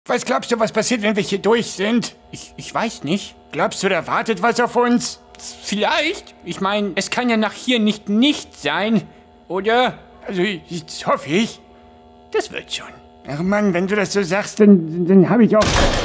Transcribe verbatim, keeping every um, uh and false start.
Was glaubst du, was passiert, wenn wir hier durch sind? Ich, ich weiß nicht. Glaubst du, da wartet was auf uns? Vielleicht. Ich meine, es kann ja nach hier nicht nichts sein, oder? Also, das hoffe ich. Das wird schon. Ach Mann, wenn du das so sagst, dann, dann habe ich auch...